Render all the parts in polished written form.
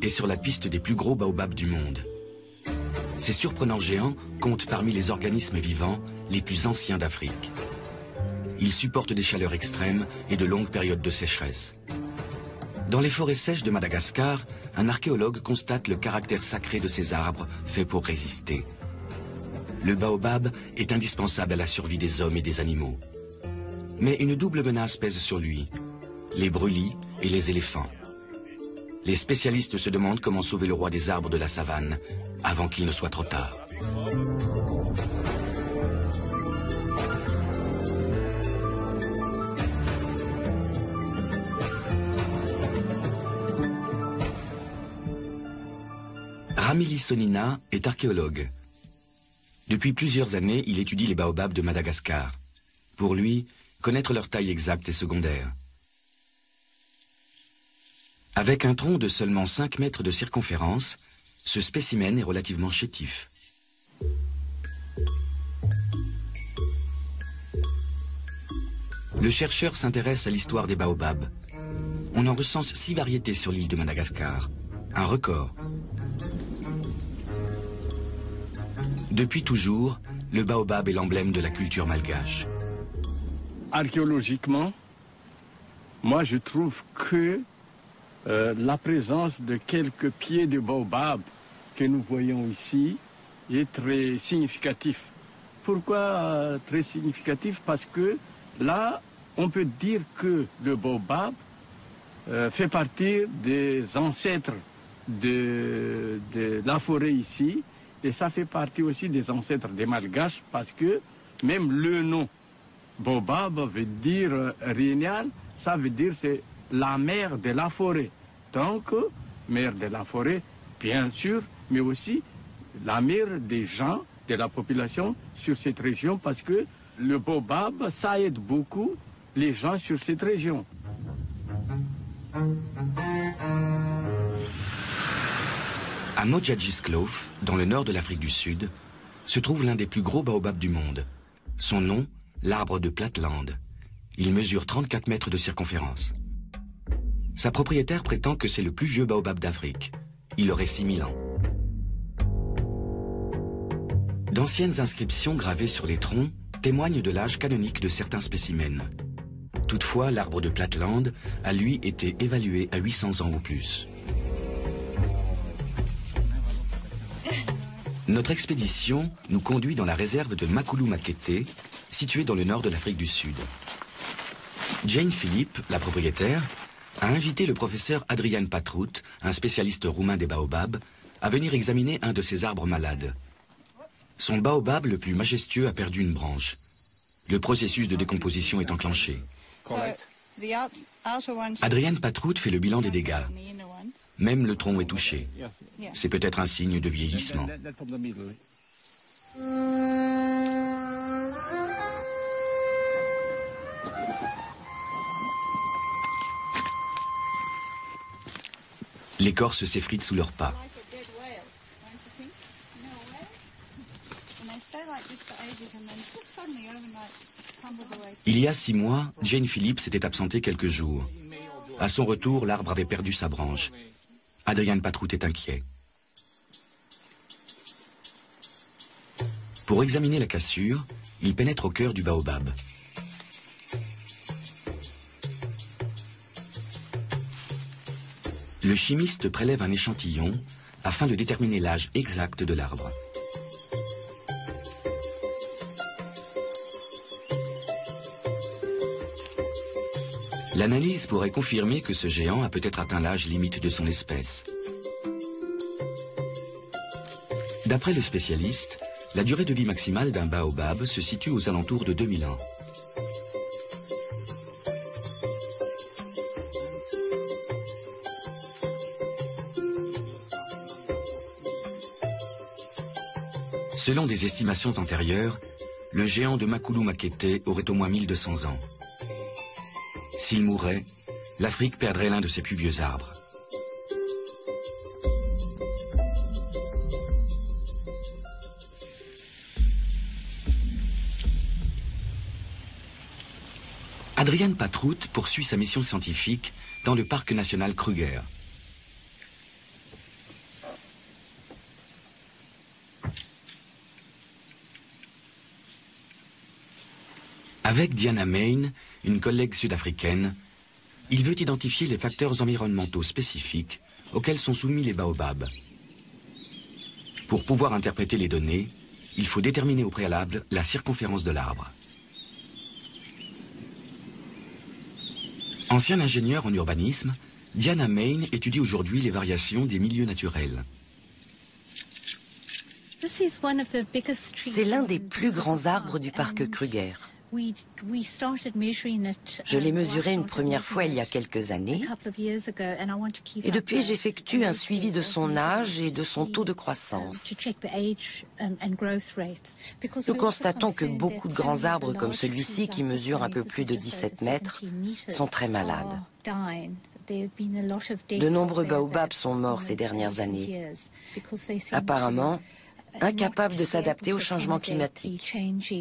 est sur la piste des plus gros baobabs du monde. Ces surprenants géants comptent parmi les organismes vivants les plus anciens d'Afrique. Ils supportent des chaleurs extrêmes et de longues périodes de sécheresse. Dans les forêts sèches de Madagascar, un archéologue constate le caractère sacré de ces arbres faits pour résister. Le baobab est indispensable à la survie des hommes et des animaux. Mais une double menace pèse sur lui, les brûlis et les éléphants. Les spécialistes se demandent comment sauver le roi des arbres de la savane avant qu'il ne soit trop tard. Ramili Sonina est archéologue. Depuis plusieurs années, il étudie les baobabs de Madagascar. Pour lui, connaître leur taille exacte est secondaire. Avec un tronc de seulement 5 mètres de circonférence, ce spécimen est relativement chétif. Le chercheur s'intéresse à l'histoire des baobabs. On en recense 6 variétés sur l'île de Madagascar, un record. Depuis toujours, le baobab est l'emblème de la culture malgache. Archéologiquement, moi je trouve que la présence de quelques pieds de baobab que nous voyons ici est très significatif. Pourquoi très significatif? Parce que là, on peut dire que le baobab fait partie des ancêtres de la forêt ici. Et ça fait partie aussi des ancêtres des Malgaches parce que même le nom baobab veut dire Rignal, ça veut dire c'est la mère de la forêt. Donc, mère de la forêt, bien sûr, mais aussi la mère des gens, de la population sur cette région parce que le baobab, ça aide beaucoup les gens sur cette région. À Mojadjisklof, dans le nord de l'Afrique du Sud, se trouve l'un des plus gros baobabs du monde. Son nom, l'arbre de Plateland. Il mesure 34 mètres de circonférence. Sa propriétaire prétend que c'est le plus vieux baobab d'Afrique. Il aurait 6000 ans. D'anciennes inscriptions gravées sur les troncs témoignent de l'âge canonique de certains spécimens. Toutefois, l'arbre de Plateland a lui été évalué à 800 ans ou plus. Notre expédition nous conduit dans la réserve de Makulu Makete, située dans le nord de l'Afrique du Sud. Jane Philippe, la propriétaire, a invité le professeur Adrian Patrout, un spécialiste roumain des baobabs, à venir examiner un de ces arbres malades. Son baobab le plus majestueux a perdu une branche. Le processus de décomposition est enclenché. Adrian Patrout fait le bilan des dégâts. Même le tronc est touché. C'est peut-être un signe de vieillissement. L'écorce s'effrite sous leurs pas. Il y a 6 mois, Jane Phillips s'était absentée quelques jours. À son retour, l'arbre avait perdu sa branche. Adrian Patrout est inquiet. Pour examiner la cassure, il pénètre au cœur du baobab. Le chimiste prélève un échantillon afin de déterminer l'âge exact de l'arbre. L'analyse pourrait confirmer que ce géant a peut-être atteint l'âge limite de son espèce. D'après le spécialiste, la durée de vie maximale d'un baobab se situe aux alentours de 2000 ans. Selon des estimations antérieures, le géant de Makulu Makete aurait au moins 1200 ans. S'il mourait, l'Afrique perdrait l'un de ses plus vieux arbres. Adrian Patrout poursuit sa mission scientifique dans le parc national Kruger. Avec Diana Main, une collègue sud-africaine, il veut identifier les facteurs environnementaux spécifiques auxquels sont soumis les baobabs. Pour pouvoir interpréter les données, il faut déterminer au préalable la circonférence de l'arbre. Ancienne ingénieure en urbanisme, Diana Main étudie aujourd'hui les variations des milieux naturels. C'est l'un des plus grands arbres du parc Kruger. Je l'ai mesuré une première fois il y a quelques années et depuis j'effectue un suivi de son âge et de son taux de croissance. Nous constatons que beaucoup de grands arbres comme celui-ci qui mesure un peu plus de 17 mètres sont très malades. De nombreux baobabs sont morts ces dernières années, apparemment incapables de s'adapter au changement climatique.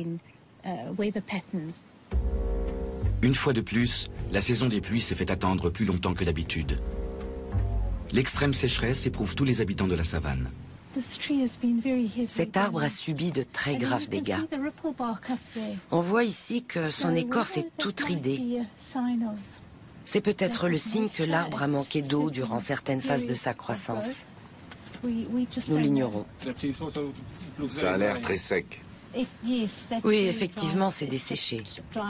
Une fois de plus, la saison des pluies s'est fait attendre plus longtemps que d'habitude. L'extrême sécheresse éprouve tous les habitants de la savane. Cet arbre a subi de très graves dégâts. On voit ici que son écorce est toute ridée. C'est peut-être le signe que l'arbre a manqué d'eau durant certaines phases de sa croissance. Nous l'ignorons. Ça a l'air très sec. Oui, effectivement, c'est desséché.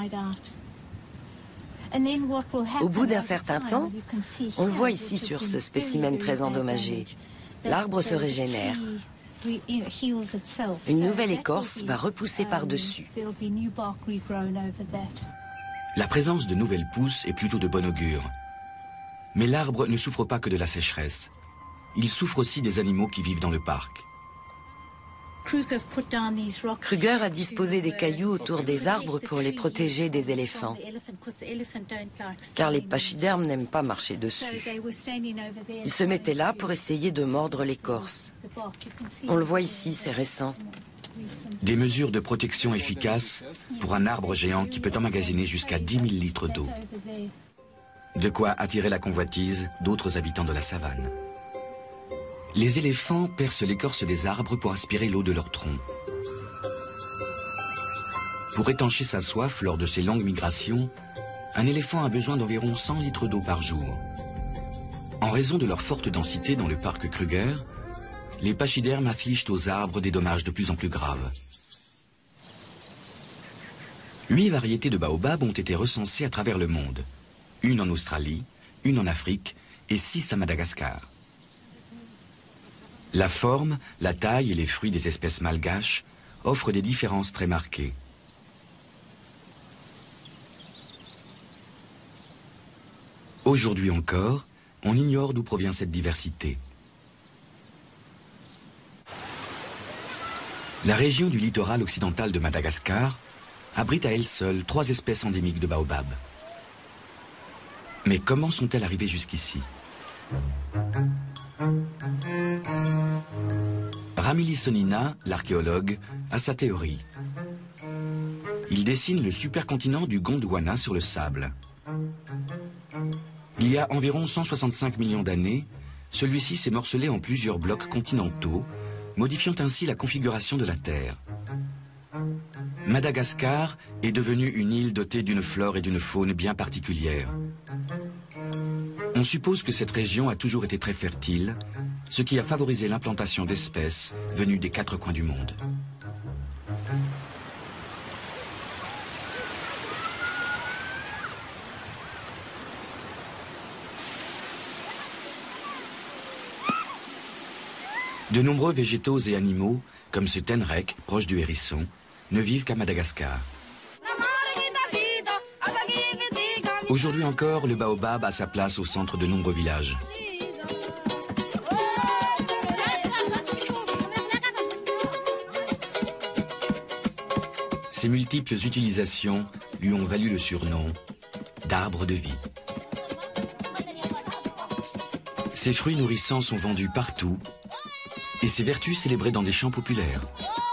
Au bout d'un certain temps, on le voit ici sur ce spécimen très endommagé, l'arbre se régénère. Une nouvelle écorce va repousser par-dessus. La présence de nouvelles pousses est plutôt de bon augure. Mais l'arbre ne souffre pas que de la sécheresse. Il souffre aussi des animaux qui vivent dans le parc. Kruger a disposé des cailloux autour des arbres pour les protéger des éléphants, car les pachydermes n'aiment pas marcher dessus. Ils se mettaient là pour essayer de mordre l'écorce. On le voit ici, c'est récent. Des mesures de protection efficaces pour un arbre géant qui peut emmagasiner jusqu'à 10 000 litres d'eau. De quoi attirer la convoitise d'autres habitants de la savane. Les éléphants percent l'écorce des arbres pour aspirer l'eau de leur tronc. Pour étancher sa soif lors de ses longues migrations, un éléphant a besoin d'environ 100 litres d'eau par jour. En raison de leur forte densité dans le parc Kruger, les pachydermes affligent aux arbres des dommages de plus en plus graves. 8 variétés de baobab ont été recensées à travers le monde. Une en Australie, une en Afrique et 6 à Madagascar. La forme, la taille et les fruits des espèces malgaches offrent des différences très marquées. Aujourd'hui encore, on ignore d'où provient cette diversité. La région du littoral occidental de Madagascar abrite à elle seule 3 espèces endémiques de baobab. Mais comment sont-elles arrivées jusqu'ici ? Ramili Sonina, l'archéologue, a sa théorie. Il dessine le supercontinent du Gondwana sur le sable. Il y a environ 165 millions d'années, celui-ci s'est morcelé en plusieurs blocs continentaux, modifiant ainsi la configuration de la Terre. Madagascar est devenue une île dotée d'une flore et d'une faune bien particulières. On suppose que cette région a toujours été très fertile, ce qui a favorisé l'implantation d'espèces venues des 4 coins du monde. De nombreux végétaux et animaux, comme ce tenrek, proche du hérisson, ne vivent qu'à Madagascar. Aujourd'hui encore, le baobab a sa place au centre de nombreux villages. Ses multiples utilisations lui ont valu le surnom d'arbre de vie. Ses fruits nourrissants sont vendus partout et ses vertus célébrées dans des chants populaires.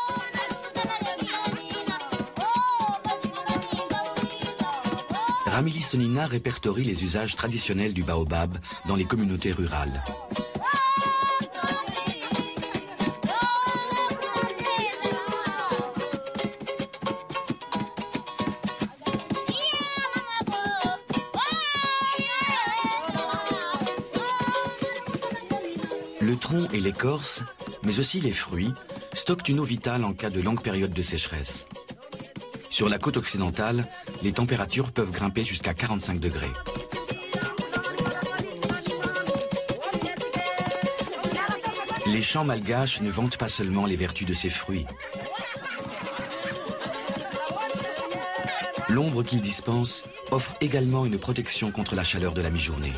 Ramili Sonina répertorie les usages traditionnels du baobab dans les communautés rurales. Le tronc et l'écorce, mais aussi les fruits, stockent une eau vitale en cas de longue période de sécheresse. Sur la côte occidentale, les températures peuvent grimper jusqu'à 45 degrés. Les champs malgaches ne vantent pas seulement les vertus de ces fruits. L'ombre qu'ils dispensent offre également une protection contre la chaleur de la mi-journée.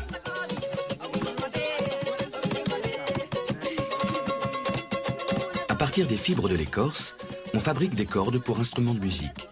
À partir des fibres de l'écorce, on fabrique des cordes pour instruments de musique.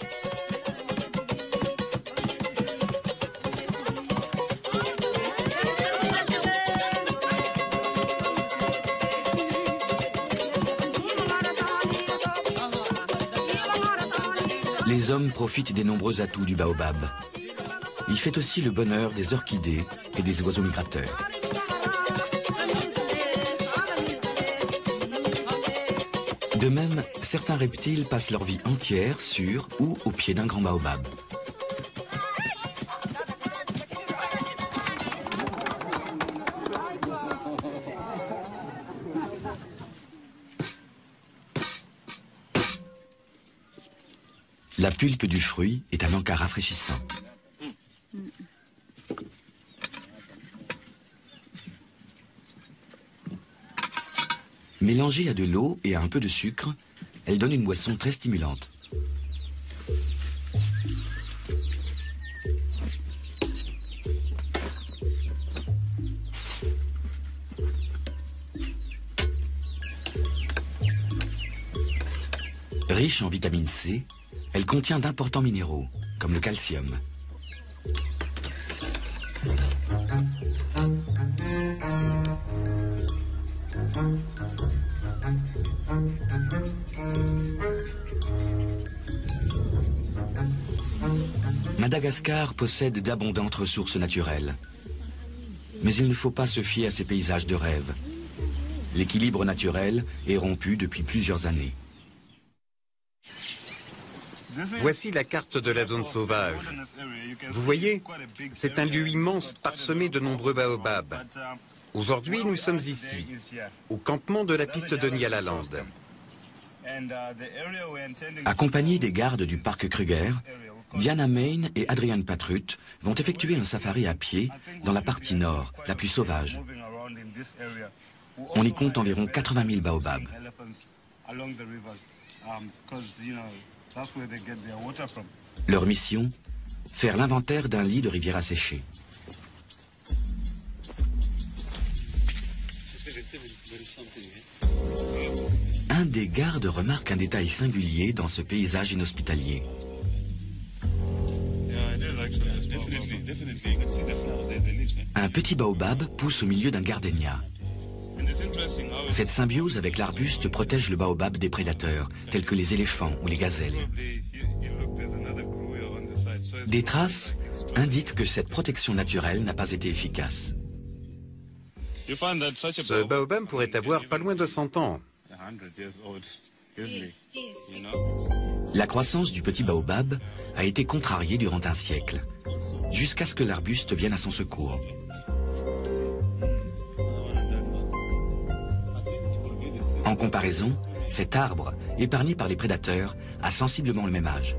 Les hommes profitent des nombreux atouts du baobab. Il fait aussi le bonheur des orchidées et des oiseaux migrateurs. De même, certains reptiles passent leur vie entière sur ou au pied d'un grand baobab. La pulpe du fruit est un encas rafraîchissant. Mélangée à de l'eau et à un peu de sucre, elle donne une boisson très stimulante. Riche en vitamine C, elle contient d'importants minéraux, comme le calcium. Madagascar possède d'abondantes ressources naturelles. Mais il ne faut pas se fier à ces paysages de rêve. L'équilibre naturel est rompu depuis plusieurs années. Voici la carte de la zone sauvage. Vous voyez, c'est un lieu immense parsemé de nombreux baobabs. Aujourd'hui, nous sommes ici, au campement de la piste de Nyalaland. Accompagnés des gardes du parc Kruger, Diana Main et Adrian Patrut vont effectuer un safari à pied dans la partie nord, la plus sauvage. On y compte environ 80 000 baobabs. Leur mission, faire l'inventaire d'un lit de rivière asséchée. Un des gardes remarque un détail singulier dans ce paysage inhospitalier. Un petit baobab pousse au milieu d'un gardénia. Cette symbiose avec l'arbuste protège le baobab des prédateurs, tels que les éléphants ou les gazelles. Des traces indiquent que cette protection naturelle n'a pas été efficace. Ce baobab pourrait avoir pas loin de 100 ans. La croissance du petit baobab a été contrariée durant un siècle, jusqu'à ce que l'arbuste vienne à son secours. En comparaison, cet arbre, épargné par les prédateurs, a sensiblement le même âge.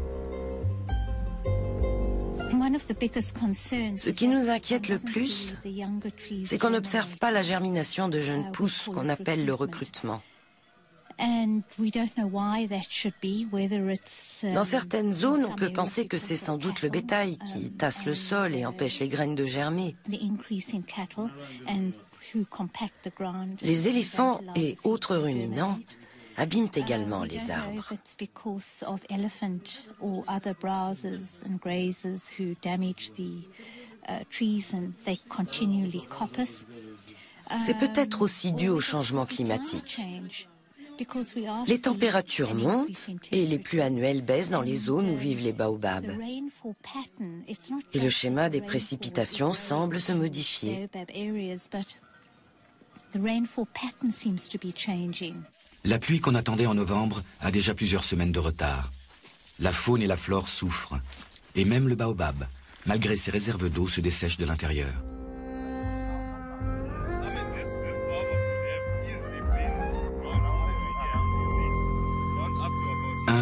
Ce qui nous inquiète le plus, c'est qu'on n'observe pas la germination de jeunes pousses qu'on appelle le recrutement. Dans certaines zones, on peut penser que c'est sans doute le bétail qui tasse le sol et empêche les graines de germer. Les éléphants et autres ruminants abîment également les arbres. C'est peut-être aussi dû au changement climatique. Les températures montent et les pluies annuelles baissent dans les zones où vivent les baobabs. Et le schéma des précipitations semble se modifier. La pluie qu'on attendait en novembre a déjà plusieurs semaines de retard. La faune et la flore souffrent. Et même le baobab, malgré ses réserves d'eau, se dessèche de l'intérieur.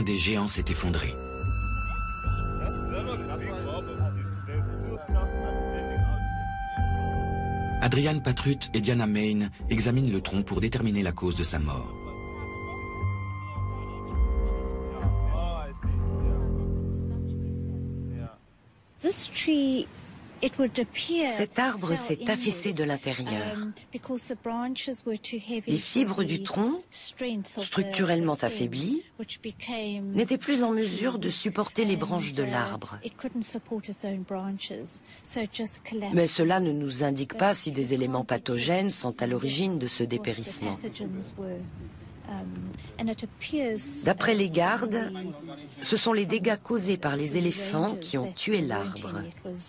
des géants s'est effondré. Adrian Patrut et Diana Main examinent le tronc pour déterminer la cause de sa mort. Cet arbre s'est affaissé de l'intérieur. Les fibres du tronc, structurellement affaiblies, n'étaient plus en mesure de supporter les branches de l'arbre. Mais cela ne nous indique pas si des éléments pathogènes sont à l'origine de ce dépérissement. D'après les gardes, ce sont les dégâts causés par les éléphants qui ont tué l'arbre.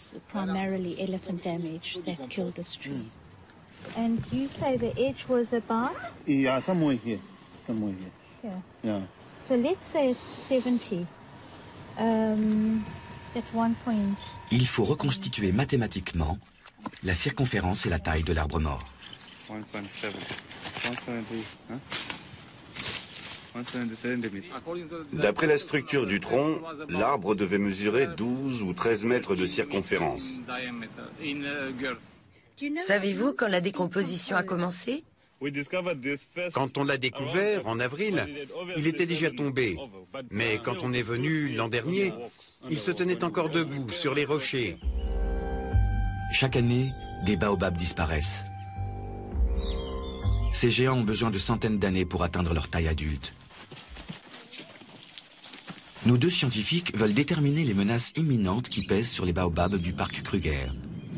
Il faut reconstituer mathématiquement la circonférence et la taille de l'arbre mort. 170, hein? D'après la structure du tronc, l'arbre devait mesurer 12 ou 13 mètres de circonférence. Savez-vous quand la décomposition a commencé? Quand on l'a découvert, en avril, il était déjà tombé. Mais quand on est venu l'an dernier, il se tenait encore debout, sur les rochers. Chaque année, des baobabs disparaissent. Ces géants ont besoin de centaines d'années pour atteindre leur taille adulte. Nos deux scientifiques veulent déterminer les menaces imminentes qui pèsent sur les baobabs du parc Kruger.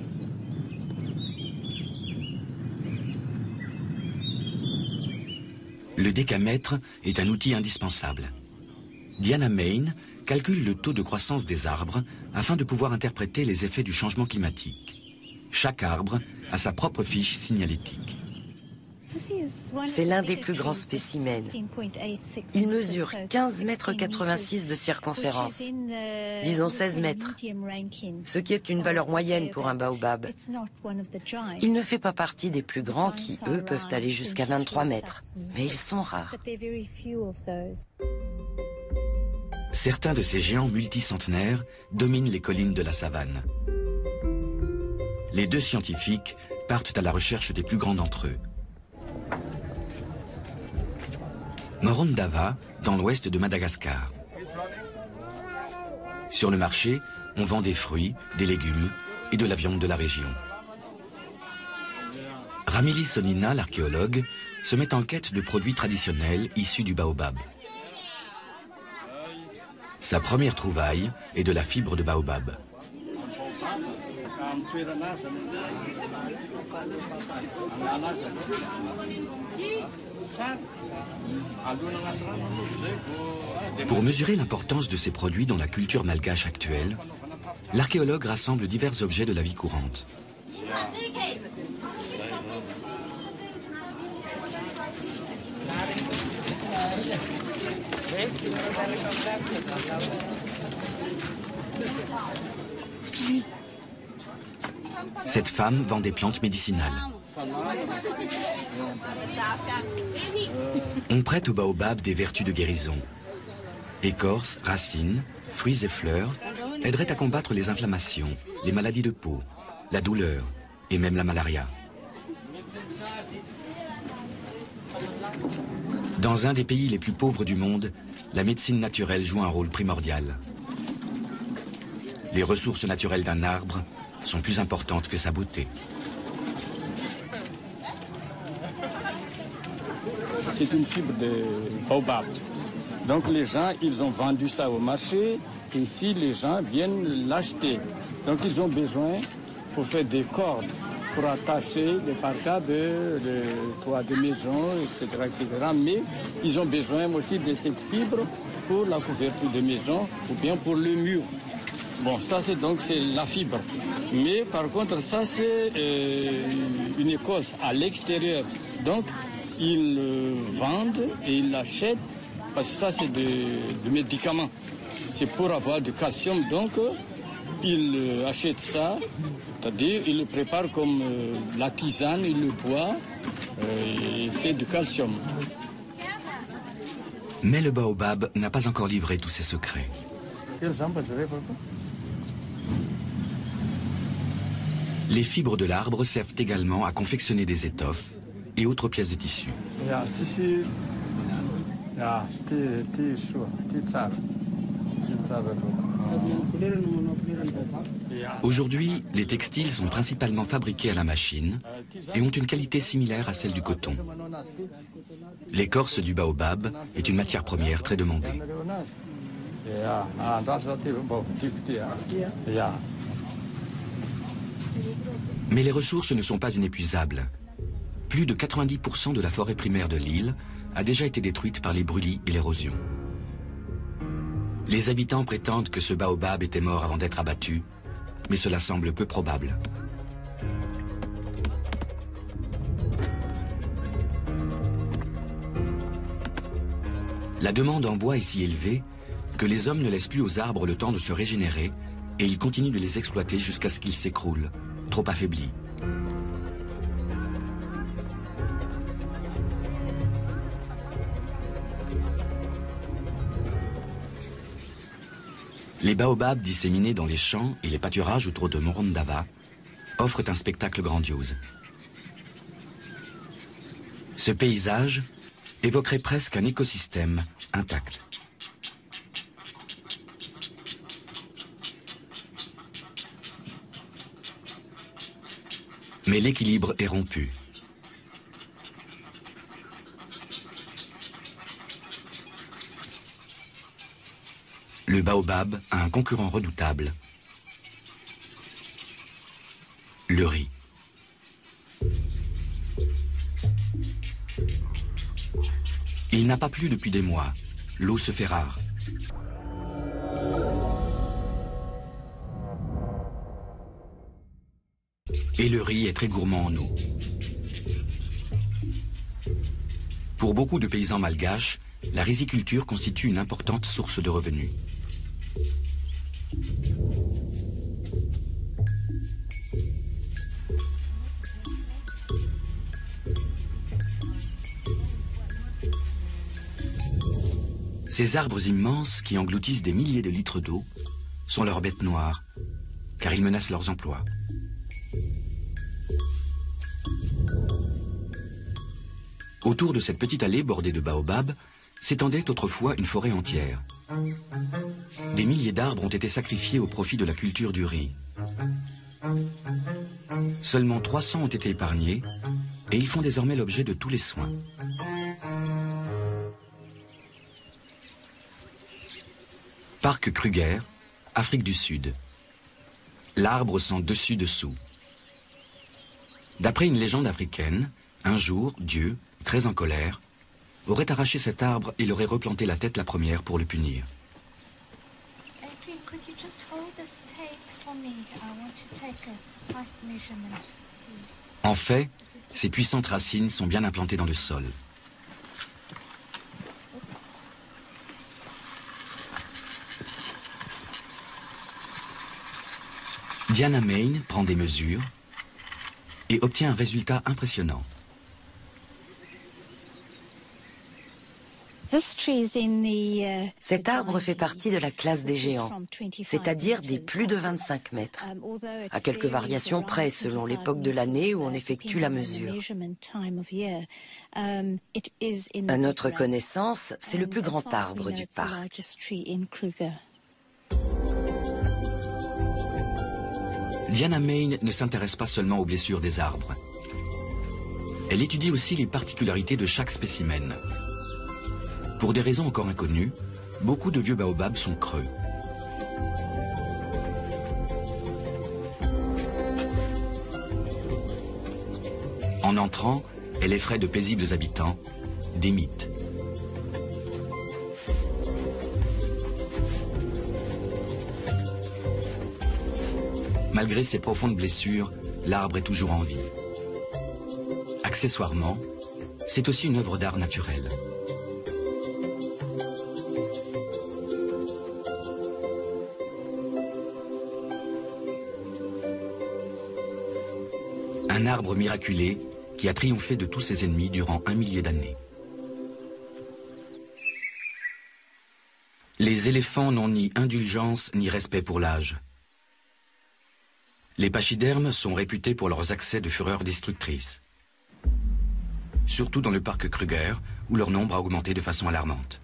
Le décamètre est un outil indispensable. Diana Main calcule le taux de croissance des arbres afin de pouvoir interpréter les effets du changement climatique. Chaque arbre a sa propre fiche signalétique. C'est l'un des plus grands spécimens. Il mesure 15,86 mètres de circonférence, disons 16 mètres, ce qui est une valeur moyenne pour un baobab. Il ne fait pas partie des plus grands qui, eux, peuvent aller jusqu'à 23 mètres, mais ils sont rares. Certains de ces géants multicentenaires dominent les collines de la savane. Les deux scientifiques partent à la recherche des plus grands d'entre eux. Morondava, dans l'ouest de Madagascar. Sur le marché, on vend des fruits, des légumes et de la viande de la région. Ramili Sonina, l'archéologue, se met en quête de produits traditionnels issus du baobab. Sa première trouvaille est de la fibre de baobab. Pour mesurer l'importance de ces produits dans la culture malgache actuelle, l'archéologue rassemble divers objets de la vie courante. Cette femme vend des plantes médicinales. On prête au baobab des vertus de guérison. Écorces, racines, fruits et fleurs aideraient à combattre les inflammations, les maladies de peau, la douleur et même la malaria. Dans un des pays les plus pauvres du monde, la médecine naturelle joue un rôle primordial. Les ressources naturelles d'un arbre sont plus importantes que sa beauté. C'est une fibre de baobab. Donc les gens, ils ont vendu ça au marché et ici les gens viennent l'acheter. Donc ils ont besoin pour faire des cordes, pour attacher les parkas de toits de maison, etc., etc. Mais ils ont besoin aussi de cette fibre pour la couverture de maison ou bien pour le mur. Bon, ça c'est la fibre. Mais par contre, ça c'est une écorce à l'extérieur. Donc, ils vendent et ils l'achètent parce que ça c'est des médicaments. C'est pour avoir du calcium. Donc, ils achètent ça, c'est-à-dire ils le préparent comme la tisane, ils le boivent et c'est du calcium. Mais le baobab n'a pas encore livré tous ses secrets. Les fibres de l'arbre servent également à confectionner des étoffes et autres pièces de tissu. Aujourd'hui, les textiles sont principalement fabriqués à la machine et ont une qualité similaire à celle du coton. L'écorce du baobab est une matière première très demandée. Mais les ressources ne sont pas inépuisables. Plus de 90% de la forêt primaire de l'île a déjà été détruite par les brûlis et l'érosion. Les habitants prétendent que ce baobab était mort avant d'être abattu, mais cela semble peu probable. La demande en bois est si élevée que les hommes ne laissent plus aux arbres le temps de se régénérer et ils continuent de les exploiter jusqu'à ce qu'ils s'écroulent, trop affaiblis. Les baobabs disséminés dans les champs et les pâturages autour de Morondava offrent un spectacle grandiose. Ce paysage évoquerait presque un écosystème intact. Mais l'équilibre est rompu. Le baobab a un concurrent redoutable, le riz. Il n'a pas plu depuis des mois, l'eau se fait rare. Et le riz est très gourmand en eau. Pour beaucoup de paysans malgaches, la riziculture constitue une importante source de revenus. Ces arbres immenses qui engloutissent des milliers de litres d'eau sont leurs bêtes noires, car ils menacent leurs emplois. Autour de cette petite allée bordée de baobabs s'étendait autrefois une forêt entière. Des milliers d'arbres ont été sacrifiés au profit de la culture du riz. Seulement 300 ont été épargnés et ils font désormais l'objet de tous les soins. Parc Kruger, Afrique du Sud. L'arbre sans dessus-dessous. D'après une légende africaine, un jour, Dieu, très en colère, aurait arraché cet arbre et l'aurait replanté la tête la première pour le punir. En fait, ces puissantes racines sont bien implantées dans le sol. Diana Main prend des mesures et obtient un résultat impressionnant. Cet arbre fait partie de la classe des géants, c'est-à-dire des plus de 25 mètres, à quelques variations près selon l'époque de l'année où on effectue la mesure. À notre connaissance, c'est le plus grand arbre du parc. Diana Main ne s'intéresse pas seulement aux blessures des arbres. Elle étudie aussi les particularités de chaque spécimen. Pour des raisons encore inconnues, beaucoup de vieux baobabs sont creux. En entrant, elle effraie de paisibles habitants, des mythes. Malgré ses profondes blessures, l'arbre est toujours en vie. Accessoirement, c'est aussi une œuvre d'art naturel. Un arbre miraculé qui a triomphé de tous ses ennemis durant 1 millier d'années. Les éléphants n'ont ni indulgence ni respect pour l'âge. Les pachydermes sont réputés pour leurs accès de fureur destructrice. Surtout dans le parc Kruger, où leur nombre a augmenté de façon alarmante.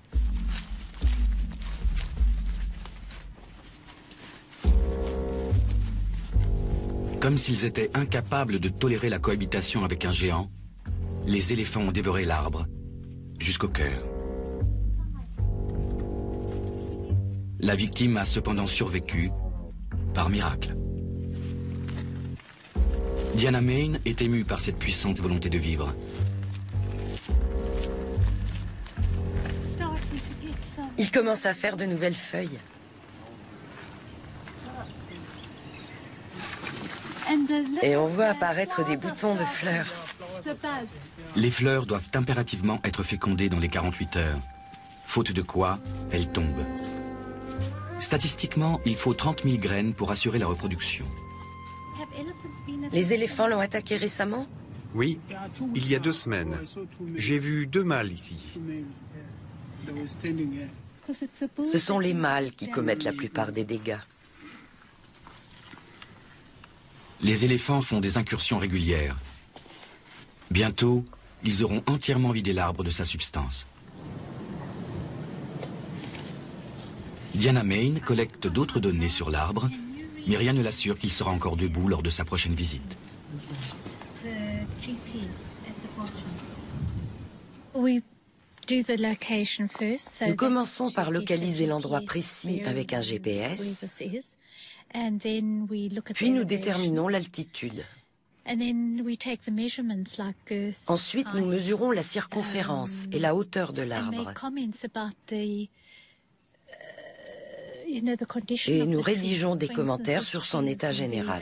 Comme s'ils étaient incapables de tolérer la cohabitation avec un géant, les éléphants ont dévoré l'arbre jusqu'au cœur. La victime a cependant survécu par miracle. Diana Main est émue par cette puissante volonté de vivre. Il commence à faire de nouvelles feuilles. Et on voit apparaître des boutons de fleurs. Les fleurs doivent impérativement être fécondées dans les 48 heures, faute de quoi elles tombent. Statistiquement, il faut 30 000 graines pour assurer la reproduction. Les éléphants l'ont attaqué récemment? Oui, il y a 2 semaines. J'ai vu 2 mâles ici. Ce sont les mâles qui commettent la plupart des dégâts. Les éléphants font des incursions régulières. Bientôt, ils auront entièrement vidé l'arbre de sa substance. Diana Main collecte d'autres données sur l'arbre, mais rien ne l'assure qu'il sera encore debout lors de sa prochaine visite. Nous commençons par localiser l'endroit précis avec un GPS, puis nous déterminons l'altitude. Ensuite, nous mesurons la circonférence et la hauteur de l'arbre. Et nous rédigeons des commentaires sur son état général.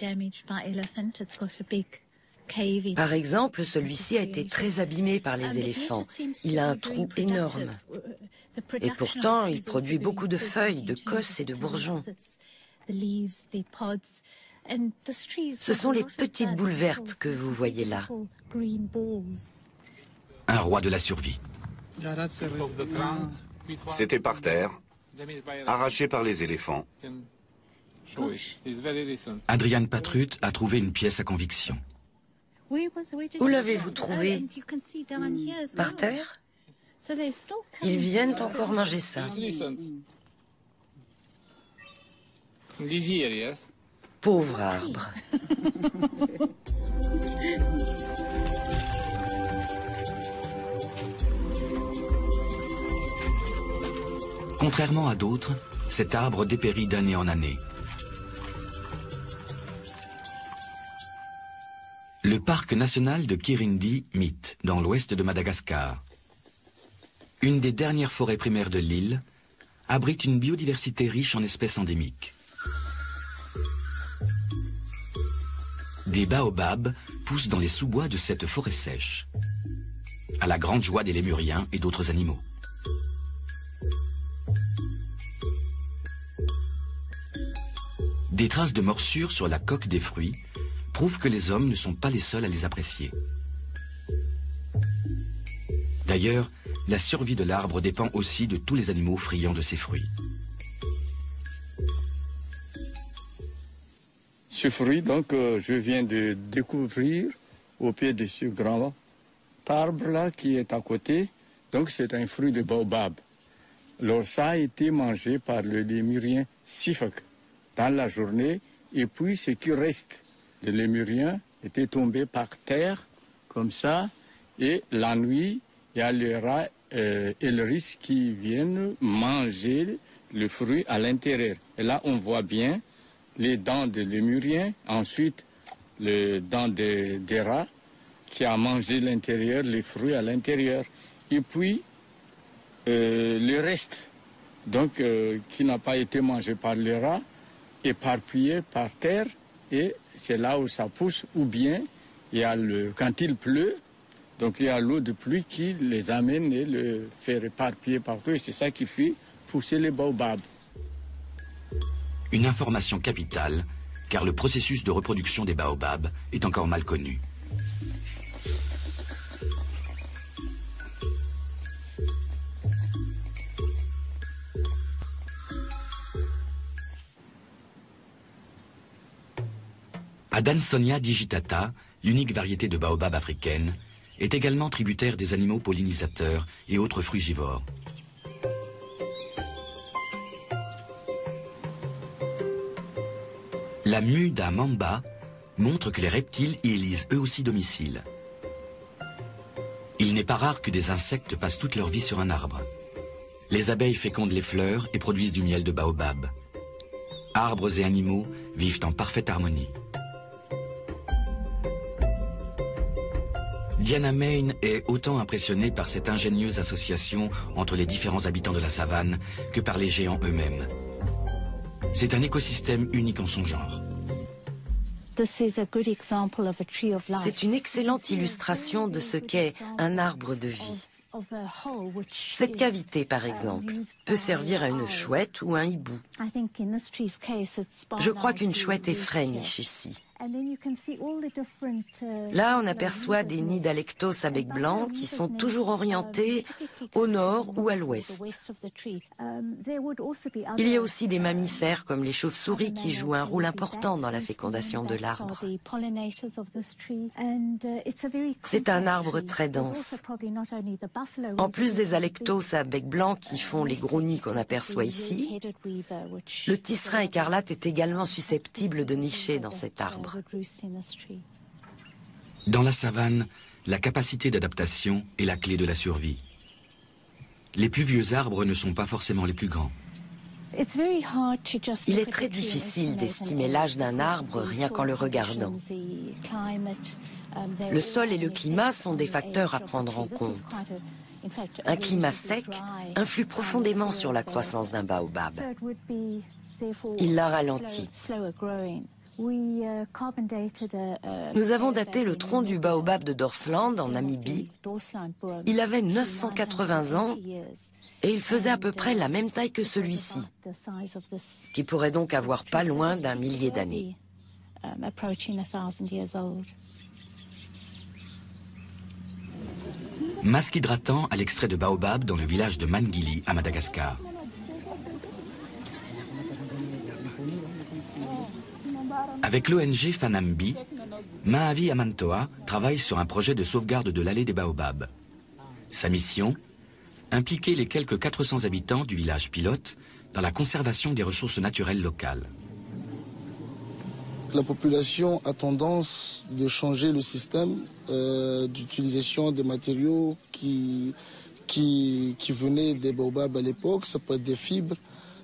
Par exemple, celui-ci a été très abîmé par les éléphants. Il a un trou énorme. Et pourtant, il produit beaucoup de feuilles, de cosses et de bourgeons. Ce sont les petites boules vertes que vous voyez là. Un roi de la survie. C'était par terre, arraché par les éléphants. Adrian Patrut a trouvé une pièce à conviction. Où l'avez-vous trouvé? Par terre? Ils viennent encore manger ça. Pauvre arbre. Contrairement à d'autres, cet arbre dépérit d'année en année. Le parc national de Kirindi-Mit, dans l'ouest de Madagascar, une des dernières forêts primaires de l'île, abrite une biodiversité riche en espèces endémiques. Des baobabs poussent dans les sous-bois de cette forêt sèche, à la grande joie des lémuriens et d'autres animaux. Des traces de morsures sur la coque des fruits prouvent que les hommes ne sont pas les seuls à les apprécier. D'ailleurs, la survie de l'arbre dépend aussi de tous les animaux friands de ces fruits. Ce fruit, donc, je viens de découvrir au pied de ce grand arbre-là qui est à côté. Donc, c'est un fruit de baobab. Alors, ça a été mangé par le lémurien Sifak dans la journée. Et puis, ce qui reste de lémurien était tombé par terre, comme ça. Et la nuit, il y a les rats et le risque qui viennent manger le fruit à l'intérieur. Et là, on voit bien les dents de lémurien, ensuite les dents des rats qui a mangé l'intérieur, les fruits à l'intérieur. Et puis, le reste, donc, qui n'a pas été mangé par les rats, éparpillé par terre, et c'est là où ça pousse. Ou bien, il y a quand il pleut, donc il y a l'eau de pluie qui les amène et le fait éparpiller partout, et c'est ça qui fait pousser les baobabs. Une information capitale, car le processus de reproduction des baobabs est encore mal connu. Adansonia digitata, l'unique variété de baobab africaine, est également tributaire des animaux pollinisateurs et autres frugivores. La mue d'un mamba montre que les reptiles y élisent eux aussi domicile. Il n'est pas rare que des insectes passent toute leur vie sur un arbre. Les abeilles fécondent les fleurs et produisent du miel de baobab. Arbres et animaux vivent en parfaite harmonie. Diana Main est autant impressionnée par cette ingénieuse association entre les différents habitants de la savane que par les géants eux-mêmes. C'est un écosystème unique en son genre. C'est une excellente illustration de ce qu'est un arbre de vie. Cette cavité, par exemple, peut servir à une chouette ou un hibou. Je crois qu'une chouette effraie niche ici. Là, on aperçoit des nids d'alectos à bec blanc qui sont toujours orientés au nord ou à l'ouest. Il y a aussi des mammifères comme les chauves-souris qui jouent un rôle important dans la fécondation de l'arbre. C'est un arbre très dense. En plus des alectos à bec blanc qui font les gros nids qu'on aperçoit ici, le tisserand écarlate est également susceptible de nicher dans cet arbre. Dans la savane, la capacité d'adaptation est la clé de la survie. Les plus vieux arbres ne sont pas forcément les plus grands. Il est très difficile d'estimer l'âge d'un arbre rien qu'en le regardant. Le sol et le climat sont des facteurs à prendre en compte. Un climat sec influe profondément sur la croissance d'un baobab. Il la ralentit. Nous avons daté le tronc du baobab de Dorsland en Namibie. Il avait 980 ans et il faisait à peu près la même taille que celui-ci, qui pourrait donc avoir pas loin d'1 millier d'années. Masque hydratant à l'extrait de baobab dans le village de Mangili à Madagascar. Avec l'ONG Fanambi, Mahavi Amantoa travaille sur un projet de sauvegarde de l'allée des baobabs. Sa mission, impliquer les quelques 400 habitants du village pilote dans la conservation des ressources naturelles locales. La population a tendance de changer le système d'utilisation des matériaux qui venaient des baobabs à l'époque. Ça peut être des fibres.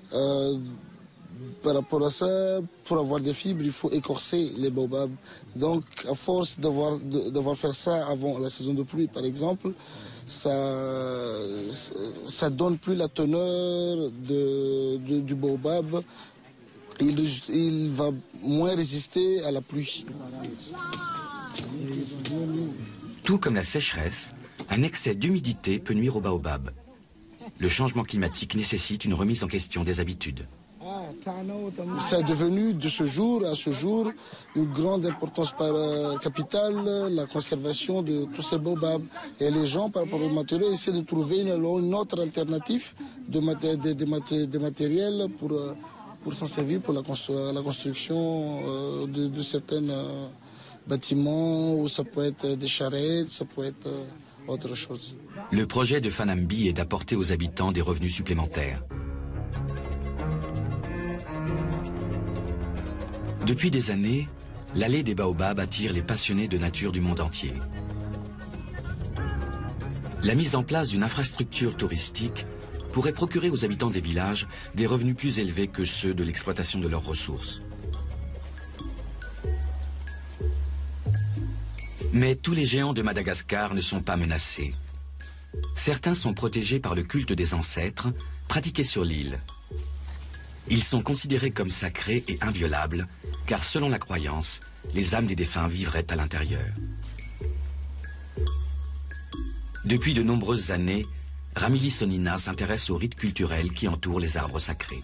Par rapport à ça, pour avoir des fibres, il faut écorcer les baobabs. Donc, à force d'avoir fait ça avant la saison de pluie, par exemple, ça donne plus la teneur du baobab. Il va moins résister à la pluie. Tout comme la sécheresse, un excès d'humidité peut nuire au baobab. Le changement climatique nécessite une remise en question des habitudes. C'est devenu de ce jour à ce jour une grande importance capitale, la conservation de tous ces baobabs. Et les gens, par rapport aux matériaux, essaient de trouver une autre alternative de matériel pour s'en servir pour la construction de certains bâtiments, ou ça peut être des charrettes, ça peut être autre chose. Le projet de Fanambi est d'apporter aux habitants des revenus supplémentaires. Depuis des années, l'allée des baobabs attire les passionnés de nature du monde entier. La mise en place d'une infrastructure touristique pourrait procurer aux habitants des villages des revenus plus élevés que ceux de l'exploitation de leurs ressources. Mais tous les géants de Madagascar ne sont pas menacés. Certains sont protégés par le culte des ancêtres, pratiqué sur l'île. Ils sont considérés comme sacrés et inviolables, car selon la croyance, les âmes des défunts vivraient à l'intérieur. Depuis de nombreuses années, Ramili Sonina s'intéresse aux rites culturels qui entourent les arbres sacrés.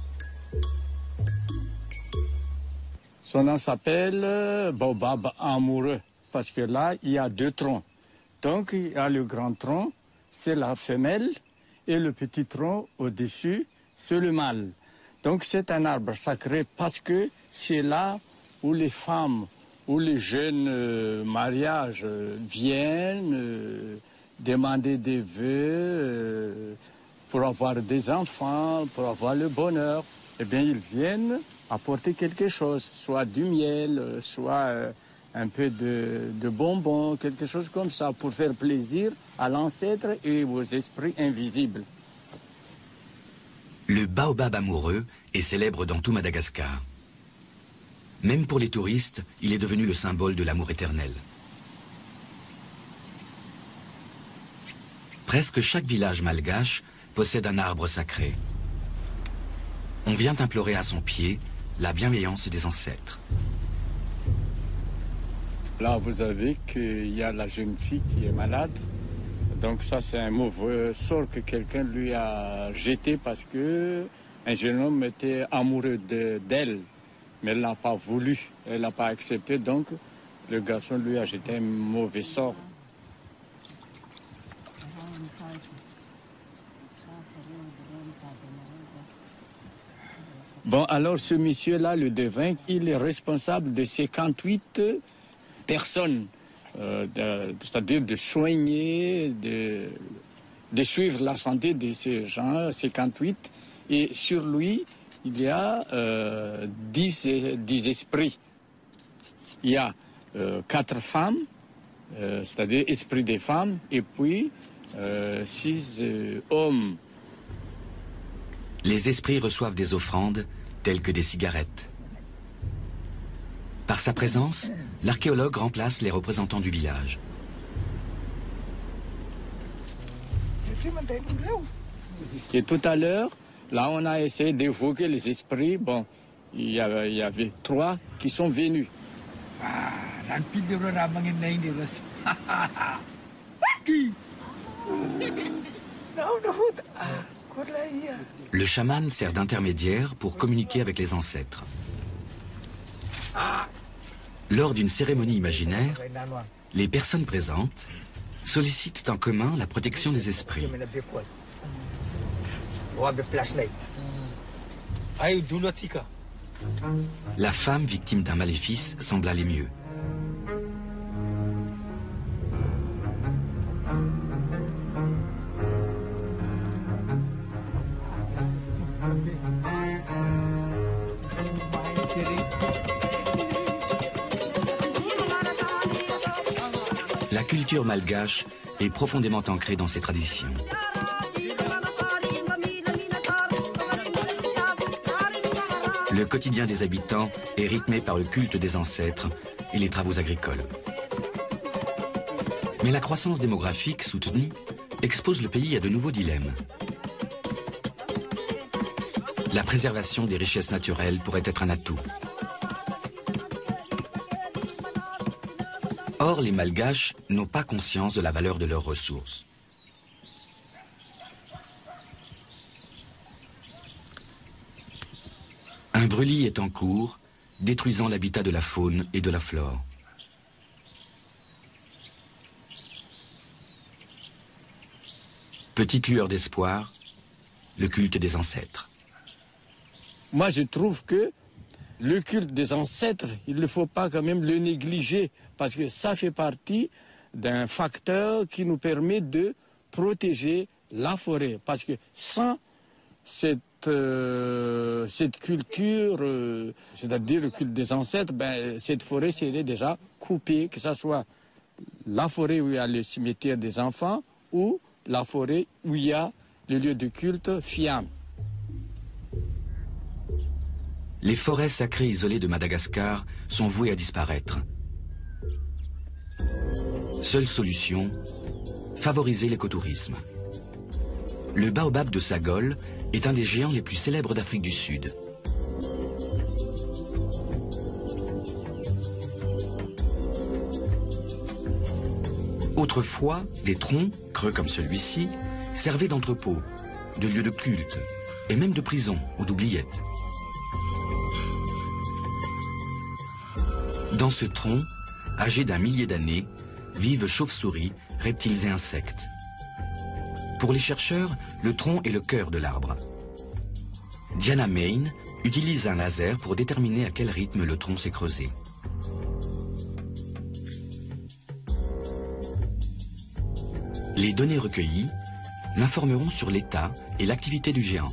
Son nom s'appelle baobab amoureux, parce que là, il y a 2 troncs. Donc, il y a le grand tronc, c'est la femelle, et le petit tronc au-dessus, c'est le mâle. Donc, c'est un arbre sacré parce que c'est là où les femmes, où les jeunes mariages viennent demander des vœux pour avoir des enfants, pour avoir le bonheur. Eh bien, ils viennent apporter quelque chose, soit du miel, soit un peu de bonbons, quelque chose comme ça, pour faire plaisir à l'ancêtre et aux esprits invisibles. Le baobab amoureux est célèbre dans tout Madagascar. Même pour les touristes, il est devenu le symbole de l'amour éternel. Presque chaque village malgache possède un arbre sacré. On vient implorer à son pied la bienveillance des ancêtres. Là, vous avez qu'il y a la jeune fille qui est malade. Donc ça, c'est un mauvais sort que quelqu'un lui a jeté parce que un jeune homme était amoureux d'elle. Mais elle n'a pas voulu, elle n'a pas accepté. Donc le garçon lui a jeté un mauvais sort. Bon, alors ce monsieur-là, le devin, il est responsable de 58 personnes. C'est-à-dire de soigner, de suivre la santé de ces gens, 58. Et sur lui, il y a 10 esprits. Il y a 4 femmes, c'est-à-dire esprit des femmes, et puis 6 hommes. Les esprits reçoivent des offrandes telles que des cigarettes. Par sa présence, l'archéologue remplace les représentants du village. Et tout à l'heure, là, on a essayé d'évoquer les esprits. Bon, il y avait 3 qui sont venus. Le chaman sert d'intermédiaire pour communiquer avec les ancêtres. Lors d'une cérémonie imaginaire, les personnes présentes sollicitent en commun la protection des esprits. La femme victime d'un maléfice semble aller mieux. La culture malgache est profondément ancrée dans ses traditions. Le quotidien des habitants est rythmé par le culte des ancêtres et les travaux agricoles. Mais la croissance démographique soutenue expose le pays à de nouveaux dilemmes. La préservation des richesses naturelles pourrait être un atout. Or, les Malgaches n'ont pas conscience de la valeur de leurs ressources. Un brûlis est en cours, détruisant l'habitat de la faune et de la flore. Petite lueur d'espoir, le culte des ancêtres. Moi, je trouve que le culte des ancêtres, il ne faut pas quand même le négliger, parce que ça fait partie d'un facteur qui nous permet de protéger la forêt. Parce que sans cette culture, c'est-à-dire le culte des ancêtres, ben, cette forêt serait déjà coupée, que ce soit la forêt où il y a le cimetière des enfants ou la forêt où il y a le lieu de culte Fiam. Les forêts sacrées isolées de Madagascar sont vouées à disparaître. Seule solution, favoriser l'écotourisme. Le baobab de Sagol est un des géants les plus célèbres d'Afrique du Sud. Autrefois, des troncs, creux comme celui-ci, servaient d'entrepôt, de lieu de culte, et même de prison ou d'oubliette. Dans ce tronc, âgé d'1 millier d'années, vivent chauves-souris, reptiles et insectes. Pour les chercheurs, le tronc est le cœur de l'arbre. Diana Main, utilise un laser pour déterminer à quel rythme le tronc s'est creusé. Les données recueillies m'informeront sur l'état et l'activité du géant.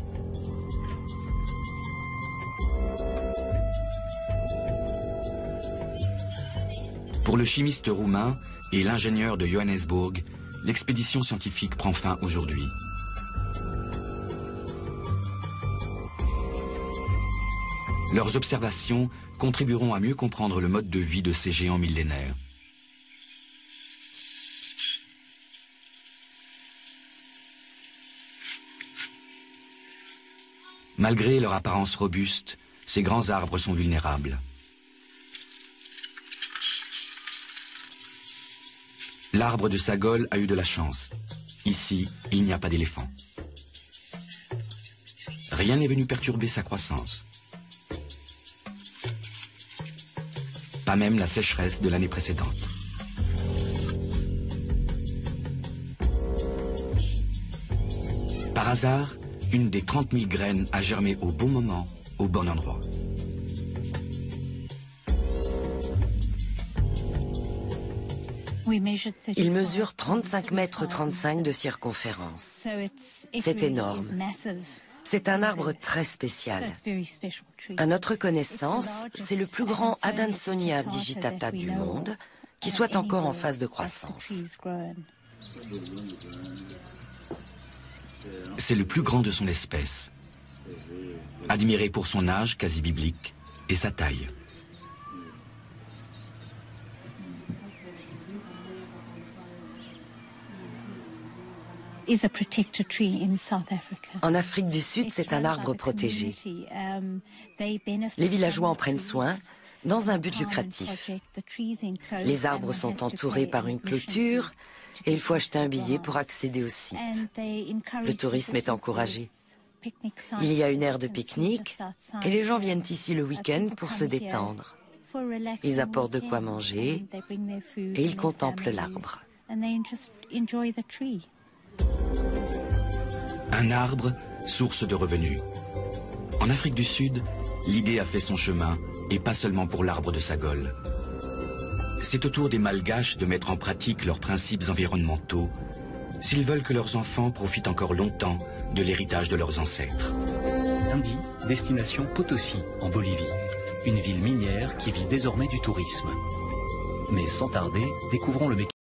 Pour le chimiste roumain et l'ingénieur de Johannesburg, l'expédition scientifique prend fin aujourd'hui. Leurs observations contribueront à mieux comprendre le mode de vie de ces géants millénaires. Malgré leur apparence robuste, ces grands arbres sont vulnérables. L'arbre de Sagol a eu de la chance. Ici, il n'y a pas d'éléphant. Rien n'est venu perturber sa croissance. Pas même la sécheresse de l'année précédente. Par hasard, une des 30 000 graines a germé au bon moment, au bon endroit. Il mesure 35 mètres 35 de circonférence. C'est énorme. C'est un arbre très spécial. À notre connaissance, c'est le plus grand Adansonia digitata du monde qui soit encore en phase de croissance. C'est le plus grand de son espèce, admiré pour son âge quasi biblique et sa taille. En Afrique du Sud, c'est un arbre protégé. Les villageois en prennent soin dans un but lucratif. Les arbres sont entourés par une clôture et il faut acheter un billet pour accéder au site. Le tourisme est encouragé. Il y a une aire de pique-nique et les gens viennent ici le week-end pour se détendre. Ils apportent de quoi manger et ils contemplent l'arbre. Un arbre, source de revenus. En Afrique du Sud, l'idée a fait son chemin, et pas seulement pour l'arbre de Sagol. C'est au tour des Malgaches de mettre en pratique leurs principes environnementaux, s'ils veulent que leurs enfants profitent encore longtemps de l'héritage de leurs ancêtres. Lundi, destination Potosi, en Bolivie. Une ville minière qui vit désormais du tourisme. Mais sans tarder, découvrons le mécanisme.